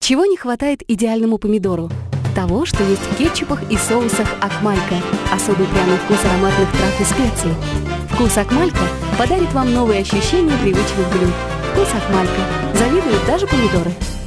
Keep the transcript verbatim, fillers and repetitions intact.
Чего не хватает идеальному помидору? Того, что есть в кетчупах и соусах Акмалька. Особый пряный вкус ароматных трав и специй. Вкус Акмалька подарит вам новые ощущения привычных блюд. Вкус Акмалька. Завидуют даже помидоры.